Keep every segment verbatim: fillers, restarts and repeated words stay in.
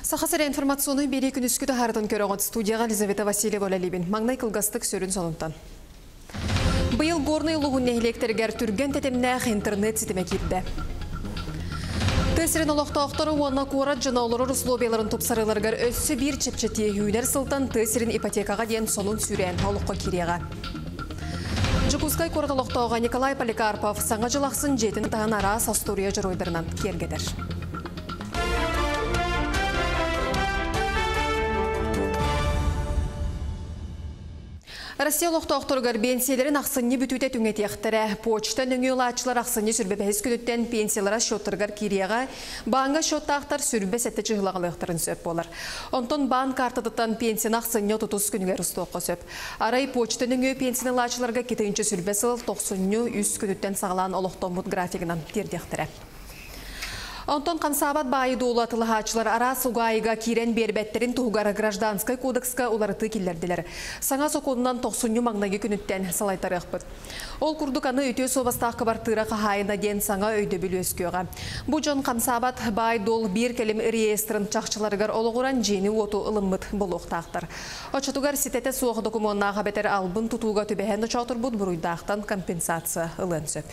Сахасыра информационный бери күнүскүтө хардын көрөгөт студияга Елизавета Васильева Лалибин. Маңнай кылгастык сөрүн сонунтан. Быйыл горный лугун нехилектергер түрген тетемнах интернет ситеме кирди. Тесирин олоқтоқтары уанна куарат жана олорор условияларын топсарыларгар өссі бир чепчети үйдер сылтан тесирин ипотекаға ден сонун сүрен олыққа киреға. Жукускай курат олоқтоға Николай Поликарпов саңа жылақсын жетін тағын ара састория жыройдарынан кергедер. Россия олоқтоқтырғар пенсияларын ақсынны бүтуте түңетектірі. Почта нөңелачылар ақсынны сүрбепәйіз күдіттен пенсиялара шоттырғар киреға бағынға шоттақтар сүрбе сәтті жығылағылықтырын сөп болар. Онтон банк артыдыттан пенсияны ақсынны тұтыз күнігер ұстоққа сөп. Арай почта нөңе пенсиялачыларға кетейінші сүрбе сыл тоқсынны үз күдіттен сағылан олоқтомут графигінан тердектірі. Онтон қансабат байы доулатылы хачылар ара сугайыға кирен бербеттерін туғары гражданскай кодекска оларыты келерділер. Саңа соконынан тоқсынны маңнағы күніттен салайтары ұқпыд. Ол күрдік аны өте собастақ қабартыра қағайына ден саңа өйді білі өскеуға. Бұ жон қансабат бай дол бір келім реестрін чақчыларығар олығыран жені оту ылыммыд бұл оқтақтар. Очатуғар ситеті суғы документна қабетер албын тұтуға түбәхен ұчатыр бұд бұруйдақтан компенсация ылын сөп.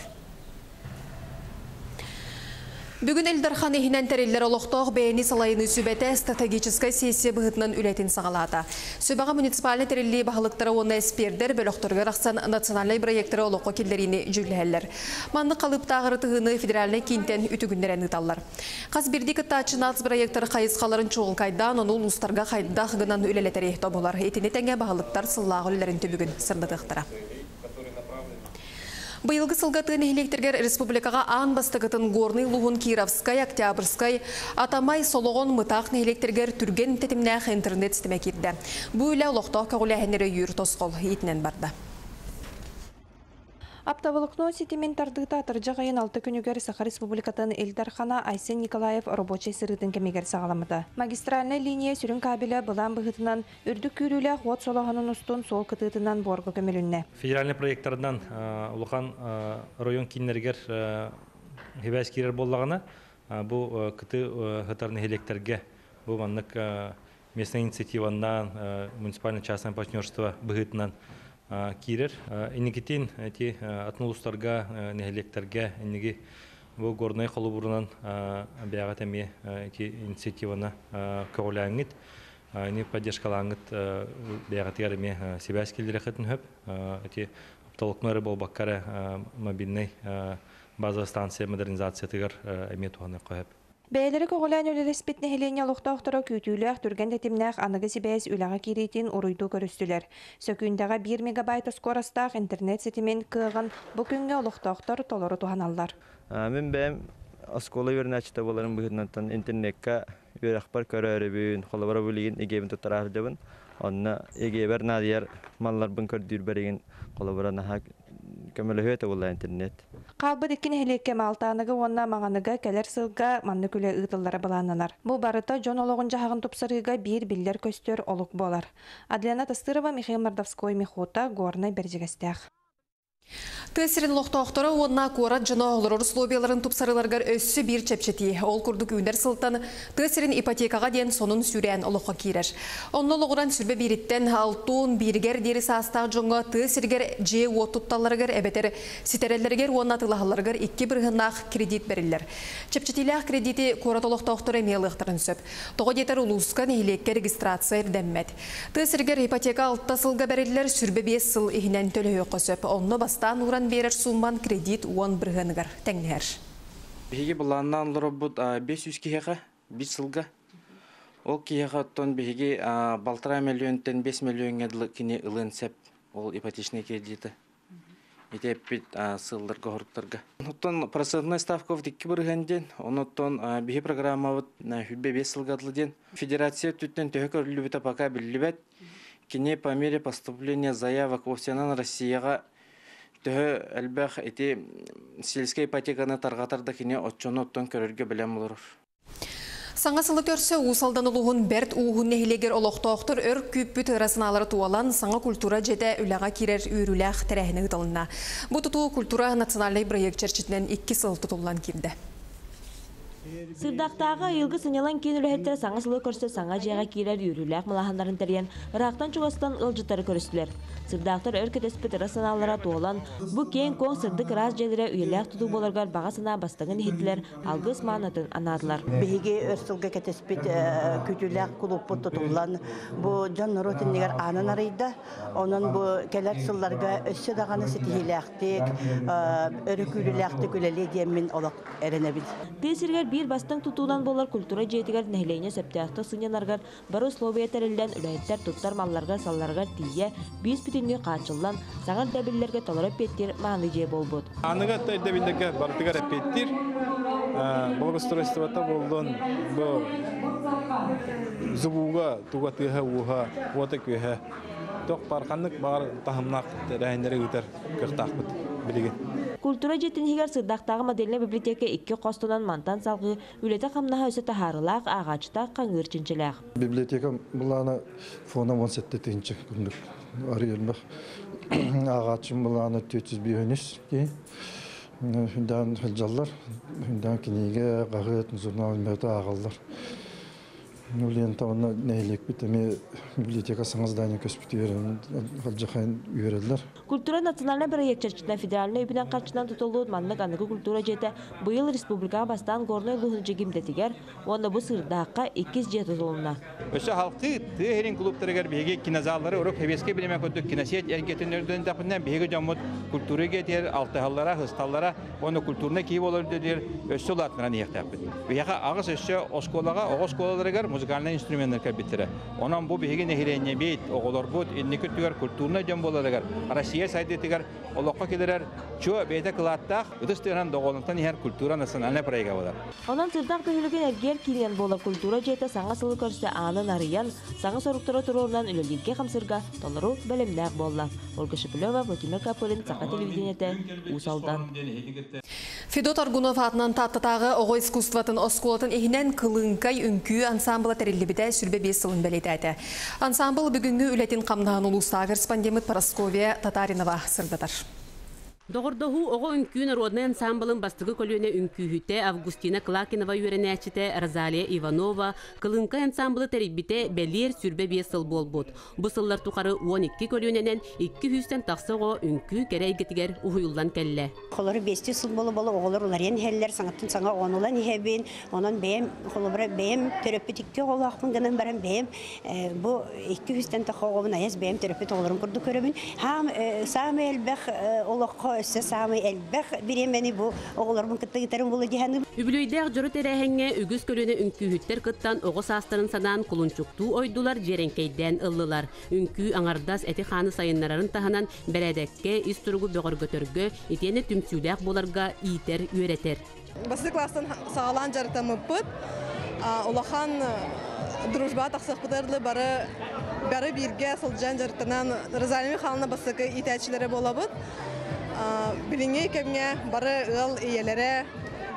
Бүгін Элдархан ehinen teriller олықтоқ бәйіні салайыны сүбәті стратегическай сессия бұғытынан үлетін сағалады. Сөбаға муниципалны терилли бағылықтары оны әспердер бөліқтіргер ақсан национальный проекттері олыққа келдеріне жүләлер. Манны қалып тағыры тұғыны федеральный кентен үтігіндерін ұталар. Қаз бірді күттачы нац проекттері қайысқаларын чоғыл қайдан, оны ұлыстарға қайдақ ғынан үлелетері тобылар. Етіне тәңе бағылықтар сыллағы үлерінті бүгін сырдыдықтыра. Быйылғы сылғатын электергер республикаға аң бастығытын горный луғын Кировскай, Октябрьскай, Атамай солоғын мұтақ электергер түрген тетімнәқ интернет сітіме керді. Бұл үлі ұлықтау кәғыләхенері үйір тосқол етінен барды. Аптавылықно сетимен тардыта атыржағайын алты күнігер Саха Республикатын Элдархана Айсен Николаев рабочий сырытын кемегер сағаламыды. Магистральный линия сүрін кабелі бұлан бұғытынан үрдік күрілі ғуат солағанын ұстын сол кытытынан борғы көмелінне. Федеральный проекттардан ұлыған район кейінергер хевәс керер болағына бұл күті ғытарны электрге бұл маннық местный инициативандан муниципальный частное партнерство бұғытынан кирер. Инегетин эти атнулустарга нехелектерге инеги бұл горной қолы бұрынан бәғат әме эти инициативаны көғылаңыт. Они поддержкалаңыт бәғат әріме себәскелдері қытын хөп. Эти апталықнары бол баққары мобильный база станция модернизация тығыр әме туғаны қойып. Бәйлері көғілән өлелеспет нәхелене лұқтақтыра көтіліғ түрген дәтімнәқ анығы себәз үліға керейтін оройду көрістілер. Сөкіндіға бір мегабайт скоростақ интернет сетімен күйіған бүкінге лұқтақтар толыры туғаналар. Мен бәйім осколы өрін әчіті боларын бұғырнаттан интернетқа өр ақпар көрі өрібін, қолыбара бөлеген егебін тұттар ағылдабын. Онына егебер надияр маллар бұн көрдір бәреген қолыбара нахақ көмілі өте болы интернет. Қалбы деккен әлекке малтанығы онна мағанығы кәлер сылға манны күлі ұйтылары балананар. Бұл барыта жон олығын жағын тұпсырыға бір білдер көстер олық болар. Адлена Тастырова, Михаил Мордовской, Михота, Горный Бердігістәқ. Тесирин лоқтоқтары онна куарат жана олорор условияларын тупсарыларгар өссі бір чепчети. Ол күрдік үйндер сылтан тесирин ипотекаға ден сонун сүрен олыққа кирер. Онны лоғыран сүрбе бириттен алтун биргер дері састақ жоңға тесиргер же оттутталаргар әбетер ситереллергер оннатылағаларгар икки бірғынақ кредит берілер. Чепчетилях кредити куарат лоқтоқтары мейлықтарын сөп. Тоғы детер улускан илекке регистрация ерденмет. Тесиргер ипотека алтта сылға берілер сүрбе бес сыл ихінен төлі өқы сөп. Онны бастан уран берер сумман кредит он бірғынығар тәңнер. Беге бұланнан лұры бұд бес жүз кейеға, бес сылға. Ол кейеға оттон беге балтыра миллионтен бес миллион әділі кіне ұлын сәп, ол ипотечный кредиті. Ете әппет сылдарға ғұрықтарға. Оттон процентный ставков деккі бірғанден, оттон беге программавыд хүлбе бес сылғадылы ден. Федерация түттен төхік өрлі біті пока білі бәт, кіне по мере поступления заявок овсянан Россияға Төхі әлбәқ әте сельская ипотеканы тарғатарда кене отчоны оттон көрерге білем болыр. Саңа сылы көрсі ұсалдан ұлығын бәрт ұғын нәхилегер олықтауқтыр өр күппіт ырасыналары туалан саңа культура жеде үліға керер үйріләқ тәрәхіні ұтылына. Бұл тұту культура национальный проект черчетінен икки сыл тұтылан келді. Сырдақтағы айылғы сынялан кен үләхеттер саңа сылы көрсі саңа жайға кейлер үйріләк мұлахандарын тәрген ырақтан чуғастан ылжыттары көрістілер. Сырдақтар өр кетеспет ыры саналара туолан, бұ кен коң сырдық раз жайлары үйріләк тұту боларғар баға сына бастығын ехеттілер алғыс мағынатын анадылар. Беге өрсілгі кетеспет күтіләк құлыппы тұтылан, бұ жан нұротыннегер анын арайда, онын бұ келер сылларға өссі дағаны сетихиләқтік, өрі күліләқтік үлелі деймін олақ әрінебіл. Тесіргер bir bastang tutulan bolar kultura jetigar nehleğine septiyakta sınyanargar baro slovaya terilden ülayetler tuttar mallarga sallargar tiye biz bitinli kaçıllan sağır debillerge tolarap ettir mağlıcıya bol bud. Anıga da debillerge barıtıgar ettir. Благоустройствота болдон bu zubuga tugatıha uha wata köhe tok parkanlık bağır tahımnak rəhinləri üter kırtaqbıt biligi. Kultura jetin higar sırdaktағы modeline biblioteka iki kostunan mantan salgı ülete kamnaha öse taharılaq ağaçta qangır çinçilaq. Biblioteka bulana fona on sekizinci gündük arayılmak. Ağaçın bulana dört yüz bir hünis ki hündan hılcallar, hündan kinige, qağıt, zurnal, mevta ağallar. Ulen tavana neylik bitemi biblioteka sanızdayını köspütü verin, halcakayın üyerediler. Kultura nasyonalna proyektçerçinden federalna üpüden kaçından tutulduğu manlık anıgı kultura jeti bu yıl Respublika bastan gornoy luhunca gimdetiger, onda bu sırdağqa ikiz jeti zoluna. Öse halkı tüherin kulüptörüger bege kinazalları orup heveske bileme kötü kinasiyet ergetinlerden tapından bege jamut kulturu getir altıhallara hıstallara onu kulturuna kiyip olur dediler öse olatlara niyetapı. Ve yağa ağız öse oskolaga oskolalarıgar muzikalna instrumentler kabitire. Ondan bu bege nehirenye beyt oğulur bud innikütüger kulturuna jambolarıgar. Россия сайдетигер олоққа келерер çoğu beyte kılattaq ötüstüren doğuluntan her kultura nasyonalna proyega bolar. Ondan sırdaq döhülügen erger kilyen bola kultura jeti sağa sılı körse anın arıyan sağa soruktara tururlan ülelilge kamsırga toluru bölümler bolla. Olga Şipilova, Vladimir Kapolin, Saqa televideniyete, Usaldan. Fedot Argunov adынан tattatağı oğu iskuстватын oskolatın ehinen kılınkay ünkü ansambla terillibide sürbe beş yılın belidədi. Ansambl bugünkü ületin qamnağın ulusta korrespondent Paraskovya Tatarinova sırdadır. Doğurdahu oğu ünkü narodный ансамблын bastıgı kolüne ünkühüte Avgustina Klakinova yörenəçite Razaliya Ivanova kılınkay ansamblı teribite belir sürbe beş yıl bol bud. Bu sıllar tuqarı on iki kolünenen iki yüzden taqsa oğu ünkü kereygetiger uhuyullan kelle. Kolları beş yıl bolu bolu oğullar uların heller sanatın sana onulan ihebin onun beyim kolları beyim terapötikte olaqın ganan baran beyim bu iki yüzden taqa oğun ayaz beyim terapöt oğulların kurdu körübün ham Samuel Bech olaq össe Samuel elbək biremeni bu oğullarımın kıtta gitarım bulu dihanım. Übülüydəq jürü terehenge ügüz kölüne ünkühütter kıttan oğu sastırın sanan kulunçuktu oydular jerenkeyden ıllılar. Ünkü anardas eti xanı sayınlarının tahanan beredekke isturgu böğür götörgü iteni tümsüylək bolarga iter üreter. Bası klastan sağlan jarıtamı pıt, olaxan дружба тақсықпыдарлы бары бары бірге сылжан жарықтынан Разалия Михайловна басықы итәчілері болабыд. Біліңе кәмге бары ыл иелері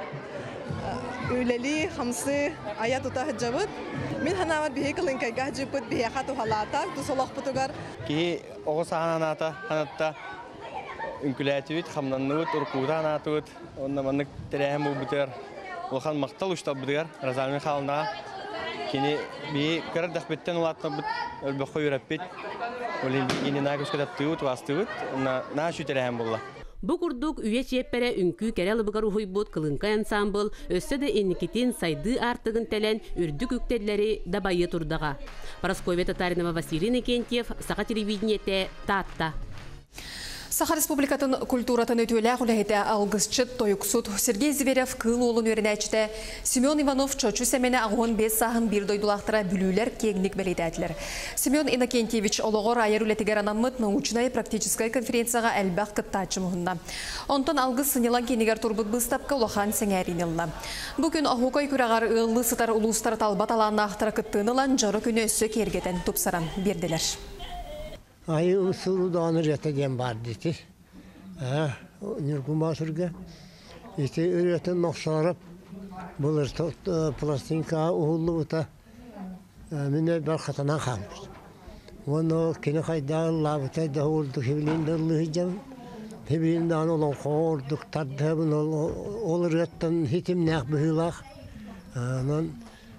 үйлелі, хамсы, ая тұта хыджабыд. Мен ханавар бейе кылынкайға жыпыд бейе қату халата, тұсолақ бұтығар. Ки оғы сағаната, ханатта үнкіләтіуіт, қамнаннуыт, ұрқуыта анатуыт, онда маннық тәрәхім бұл бұтығар. Олхан мақтал ұштал бұтығар, Разалия Михайловнаға. Kini bir kere dahbetten ulatma bit ölbekhoy rapid olil yine nagus kadar tuyut vastuyut na na şüterhem bulla. Bu kurduk üye çepere ünkü kerel bıgar uhuybut kılınkay ansambl össe de ennikitin saydı artıgın telen ürdük üktelleri da bayı turdağa. Paraskovya Tatarinova, Vasilina Nikentiev, Saqa televideniyete, Tatta. Saqa Respublikatın kulturatın ötüylәq uləhədə algısçıt toyuksut Sergey Zverev kıl olun öyrənəçdə Semyon Ivanov çoçu səmənə ağın beş sahın bir doydulaqtıra bülülər kegnik belidədilər. Semyon Inakentьевич oloğor ayar ületiger anamıt naучная практическая конференцияға әлбәq kıttaçı muhunna. Ondan algыс sınılan keniger turbut bыстапka ulahan sengərinilna. Bugün ahukay kürağar ığıllı sıtar ulustar talbat alanına axtara kıttığınılan jarı günü össü kergeten tupsaran berdiler. Ayı usulü dağınır yatacağım var dedi. Nürgün basırga. İşte üreten noksalarıp bulur plastinka uğullu uta. Mine bir katana kalmış. Onu kine kayda labıta da oldu. Hebilin dağılıyacağım. Hebilin dağın olan korduk. Tadı olur yatan hitim nek bühülak. Anan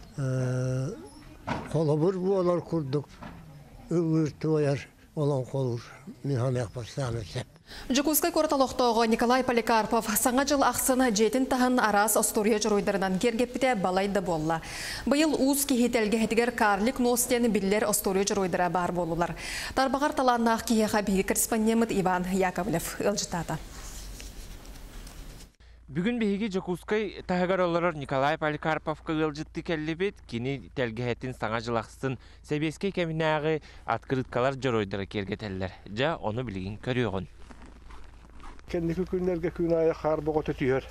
kolabur bu olar kurduk. Ülgürtü oyar olan kolur. Mihamek başlamı sep. Жукускай корталоқтоғы Николай Поликарпов саңа жыл ақсыны жетін тағын арас Остория жыройдарынан кергеппіте балайды болла. Бұйыл уыз кейетелге хетігер карлик ностені білдер Остория жыройдара бар болулар. Тарбағар таланнақ кейеға бейі корреспондент Иван Яковлев ылжытады. Бүгін бейгі Жукускай тағығар оларыр Николай Поликарпов кығылжытты кәлі кені тәлгіхетін саңа жыл ақсын Себескей кәмінағы аткырыткалар жыройдары кергетелер. Жа оны білген көріғын. Kendiki günlerge günaya kar boğut ötüyor.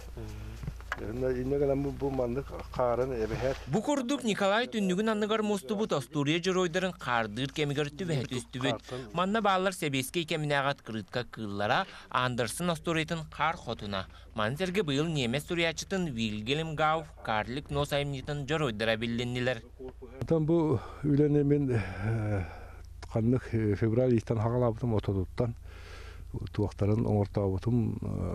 Bu mandık karın ebehet. Bu kurduk Nikolay Tünnügün anıgar mostubut Asturiya joroyların kardır kemigörtü ve üstübüt. Manna bağlar Sebeskey keminagat kırıtka kıllara Anderson Asturiyatın kar xotuna. Manzerge bıyıl Nemes Suriyaçıtın Wilgelm Gav karlık nosayımnitın joroydara bilindiler. Tam bu ülenemin kanlık fevral ihtan haqalabıtım otoduttan. Tuğakların oңортабытым,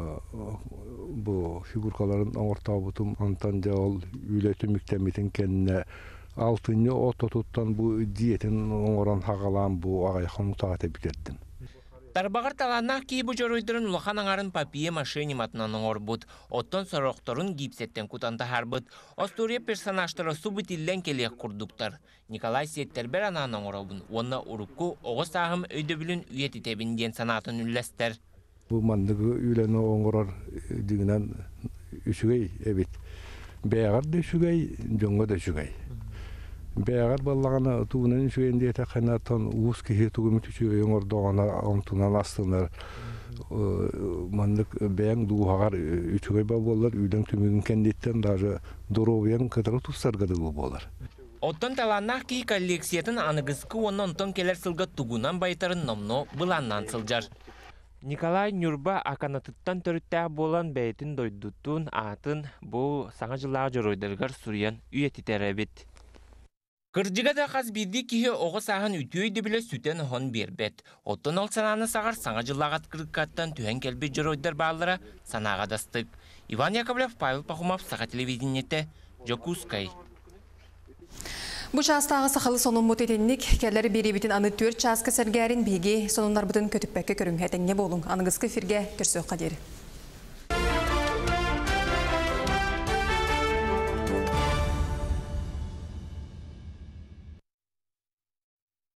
bu figurkaların oңортабытым Antalya ol ületim müktemmetin kendine altını ototuttan bu diyetin oңоран haqalan bu ağayakın mutağata bitirdim. Tarbağır talanaq ki bu joroydарын ulaqan аңарын papiye машини matынан oңorbut, otton soroqtorun gipsetten kutanta harbut, Asturiya personaştara subut illen kelek kurduktar. Nikolay Setterber anan oңorabun, ona urukku oğuz sağım öydöbülün üyeti tebinden sanatın üllester. Bu mandığı üleni oңorar diginen üçügey, evet. Beğer de şügey, jonga da şügey. Beğer ballağına tuğunan şügeyin diye tekanatan uğuz kihi tuğumit üçügey oңor doğana antunan astınlar. Mandık beğen duğağar üçügey babollar, ülen tümügün kenditten daha doroviyen kadar tutsargadı bu bolar. Otton talanaq ki kolleksiyatın anıgızkı onun onton keler sılga tuğunan baytarın nomno bulannan sıljar. Nikolay Nürba akanatıttan törüttəğ bolan beytin doydutun atın bu sağa jılağı joroydırgar suriyan üyeti terebit. Kırcıga da qaz birdi kihi oğu sağın ütüydi bile süten hon berbet. Otton ol sananı sağar sağa jılağat kırıkkattan tühen kelbi joroydar bağlara sanağa dastık. Ivan Yakovlev, Pavel Pahumov, Sağa televizinyete, Jokускай. Bu çastağı saxalı sonun mut etenlik, kelleri biri bitin anı tört çaskı sergerin bilgi sonunlar bıdın kötüppäkke körün etenge bolun. Anıgızkı firge körsöq qaderi.